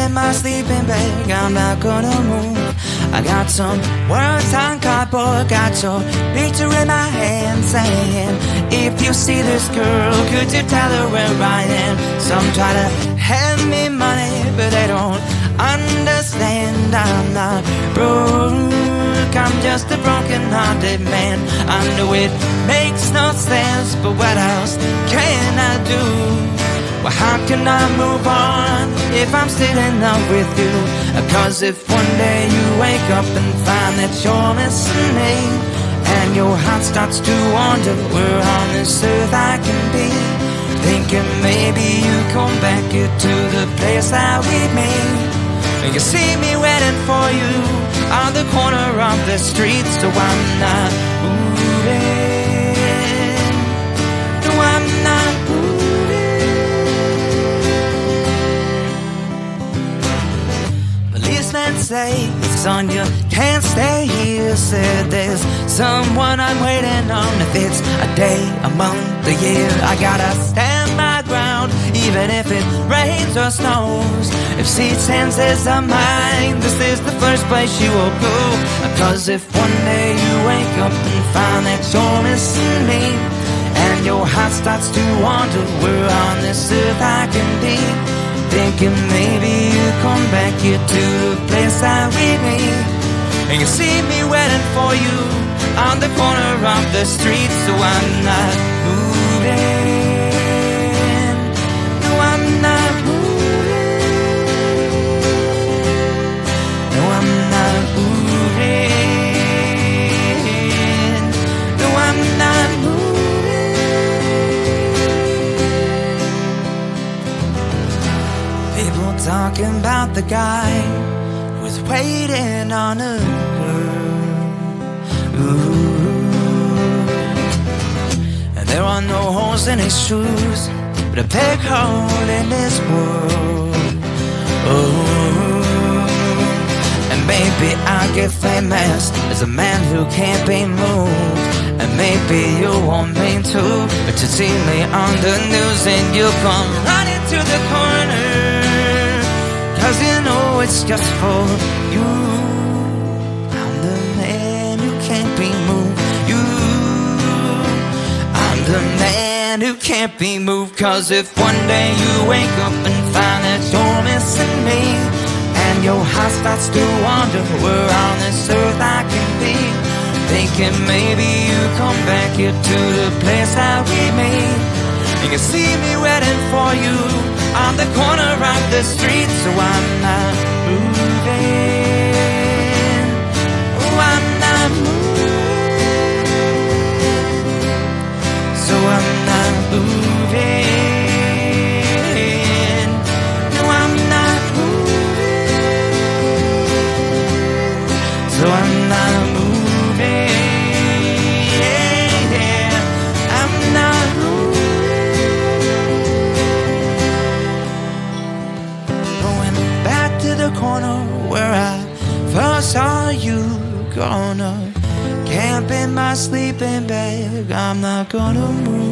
in my sleeping bag, I'm not gonna move. I got some words on cardboard, got your picture in my hand, saying, if you see this girl, could you tell her where I am? Some try to hand me money, but they don't understand. I'm not broke, I'm just a broken-hearted man. I know it makes no sense, but what else can I do? Well, how can I move on if I'm still in love with you? 'Cause if one day you wake up and find that you're missing me, and your heart starts to wonder where on this earth I can be, thinking maybe you come back here to the place that we meet, and you see me waiting for you on the corner of the street. So I'm not moving, no I'm not moving. Policemen say, son, you can't stay here. Said there's someone I'm waiting on. If it's a day, a month, a year, I gotta stand my ground, even if it rains or snows. If she changes her mind, this is the first place she will go. 'Cause if one day you wake up and find that you're missing me, and your heart starts to wonder where on this earth I can be, thinking maybe you come back here to the place that we meet, and you see me waiting for you on the corner of the street. So I'm not moving, no I'm not moving, no I'm not moving, no I'm not moving. People talking about the guy who was waiting on a girl. Ooh. And there are no holes in his shoes, but a big hole in this world. Oh. And maybe I'll get famous as a man who can't be moved. And maybe you won't mean to, but you see me on the news and you come running to the corner, 'cause you know it's just for you. I'm the man who can't be moved. I'm the man who can't be moved. 'Cause if one day you wake up and find that you're missing me, and your heart starts to wonder where on this earth I can be, thinking maybe you come back here to the place that we meet, you can see me waiting for you on the corner of the street. So I'm not moving, oh I'm not moving, so I'm not moving, no I'm not moving, so I'm not moving. Corner where I first saw you gonna camp in my sleeping bag, I'm not gonna move.